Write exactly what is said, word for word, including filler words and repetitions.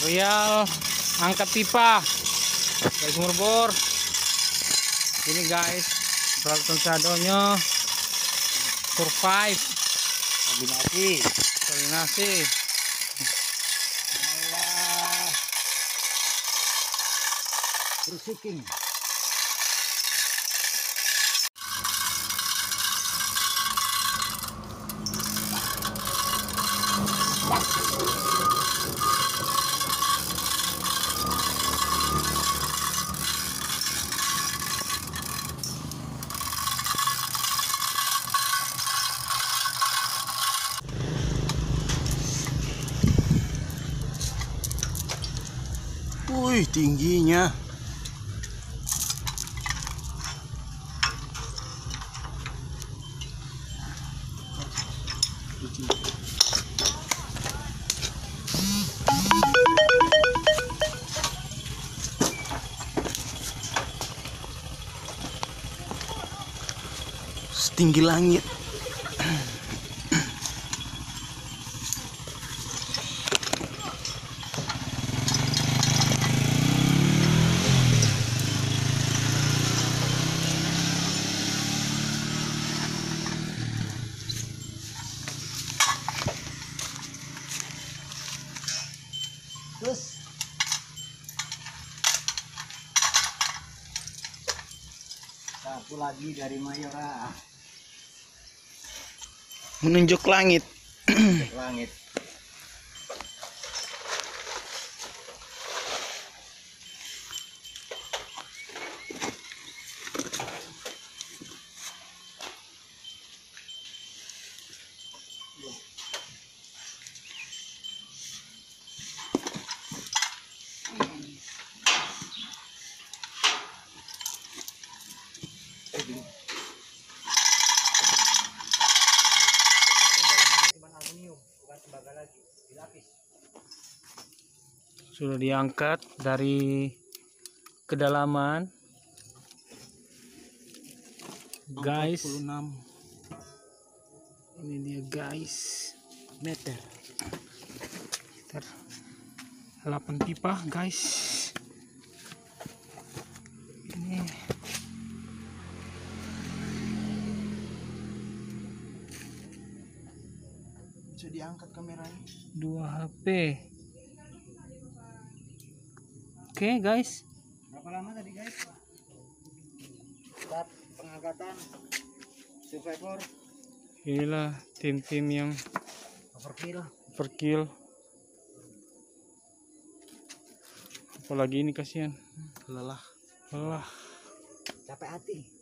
tutorial angkat pipa dari sumur bor. Ini guys peralatan seadanya, survive, kombinasi koordinasi. Bersiking. Wih, tingginya. Setinggi langit. Terus satu lagi dari Mayora Menunjuk langit. menunjuk langit. Sudah diangkat dari kedalaman guys. empat puluh enam Ini dia guys, meter. sekitar delapan pipa guys. Ini Bisa diangkat kameranya. dua H P. Oke okay, guys. Berapa lama tadi guys? Start pengangkatan survivor. Inilah tim-tim yang Overkill. overkill. Apalagi ini kasihan. Lelah. Lelah. Capek hati.